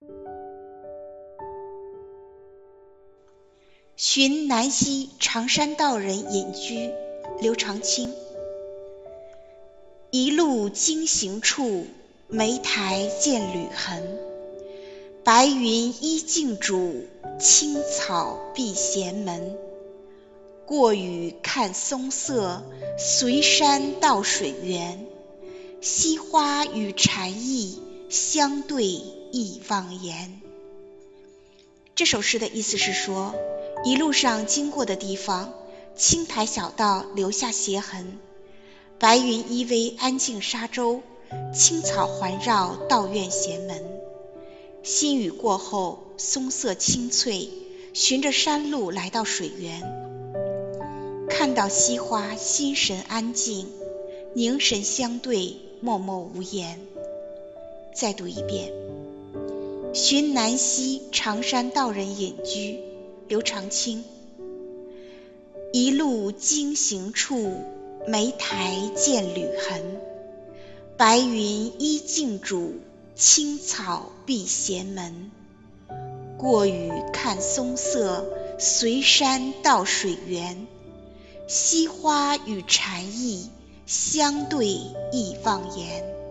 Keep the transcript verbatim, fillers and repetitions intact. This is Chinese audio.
寻南溪常山道人隐居，刘长卿。一路经行处，莓苔见履痕。白云依镜主，青草闭闲门。过雨看松色，随山到水源。溪花与禅意，相对忆忘言。这首诗的意思是说，一路上经过的地方，青苔小道留下鞋痕，白云依偎安静沙洲，青草环绕道院闲门。新雨过后，松色青翠，循着山路来到水源，看到溪花，心神安静，凝神相对，默默无言。再读一遍。寻南溪常山道人隐居，刘长卿。一路经行处，莓苔见履痕。白云依镜主，青草闭闲门。过雨看松色，随山到水源。溪花与禅意，相对忆忘言。